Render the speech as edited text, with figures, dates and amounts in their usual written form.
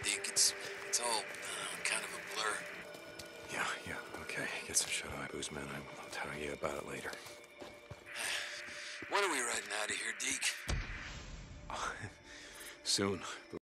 Deke. It's all kind of a blur. Yeah, okay. Get some shut-eye booze, man. I'll tell you about it later. When are we riding out of here, Deke? Soon.